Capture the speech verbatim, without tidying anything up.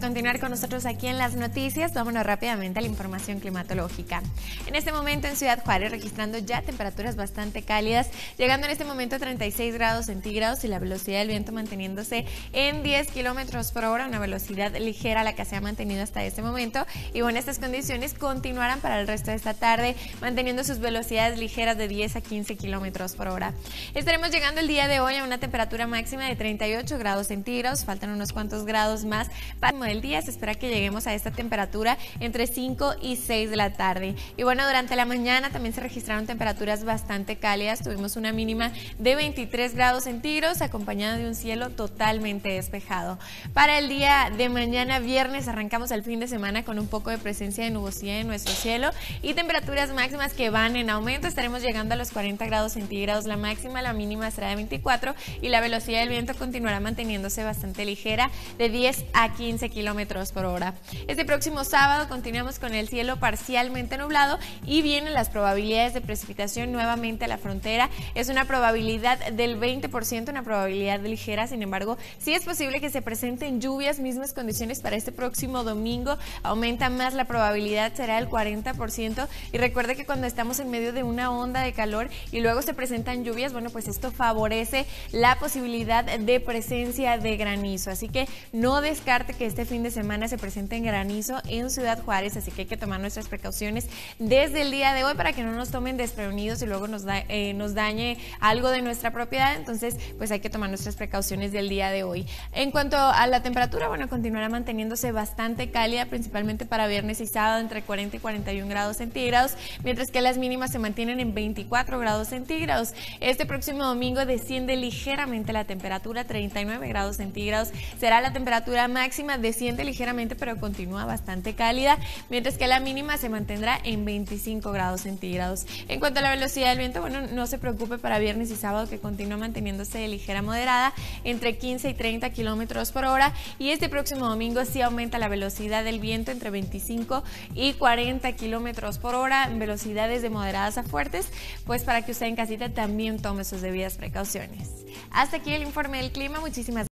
continuar con nosotros aquí en las noticias. Vámonos rápidamente a la información climatológica. En este momento en Ciudad Juárez registrando ya temperaturas bastante cálidas, llegando en este momento a treinta y seis grados centígrados y la velocidad del viento manteniéndose en diez kilómetros por hora, una velocidad ligera la que se ha mantenido hasta este momento. Y bueno, estas condiciones continuarán para el resto de esta tarde, manteniendo sus velocidades ligeras de diez a quince kilómetros por hora. Estaremos llegando el día de hoy a una temperatura máxima de treinta y ocho grados centígrados, faltan unos cuantos grados más para el día. Se espera que lleguemos a esta temperatura entre cinco y seis de la tarde. Y bueno, durante la mañana también se registraron temperaturas bastante cálidas. Tuvimos una mínima de veintitrés grados centígrados acompañada de un cielo totalmente despejado. Para el día de mañana viernes arrancamos el fin de semana con un poco de presencia de nubosidad en nuestro cielo y temperaturas máximas que van en aumento. Estaremos llegando a los cuarenta grados centígrados la máxima, la mínima será de veinticuatro y la velocidad del viento continuará manteniéndose bastante ligera de diez a quince kilómetros por hora. Este próximo sábado continuamos con el cielo parcialmente nublado y vienen las probabilidades de precipitación nuevamente a la frontera. Es una probabilidad del veinte por ciento, una probabilidad ligera, sin embargo, sí es posible que se presenten lluvias, mismas condiciones para este próximo domingo. Aumenta más la probabilidad, será el cuarenta por ciento. Y recuerde que cuando estamos en medio de una onda de calor y luego se presentan lluvias, bueno, pues esto favorece la posibilidad de presencia de granizo. Así que no descarte que este fin de semana se presente en granizo en Ciudad Juárez, así que hay que tomar nuestras precauciones desde el día de hoy para que no nos tomen desprevenidos y luego nos, da, eh, nos dañe algo de nuestra propiedad. Entonces, pues hay que tomar nuestras precauciones del día de hoy. En cuanto a la temperatura, bueno, continuará manteniéndose bastante cálida, principalmente para viernes y sábado entre cuarenta y cuarenta y un grados centígrados, mientras que las mínimas se mantienen en veinticuatro grados centígrados. Este próximo domingo desciende ligeramente la temperatura, treinta y nueve grados centígrados será la temperatura máxima, desciende ligeramente pero continúa bastante cálida, mientras que la mínima se mantendrá en veinticinco grados centígrados. En cuanto a la velocidad del viento, bueno, no se preocupe para viernes y sábado que continúa manteniéndose de ligera moderada entre quince y treinta kilómetros por hora, y este próximo domingo sí aumenta la velocidad del viento entre veinticinco y cuarenta kilómetros por hora, en velocidades de moderadas a fuertes, pues para que usted en casita también tome sus debidas precauciones. Hasta aquí el informe del clima, muchísimas gracias.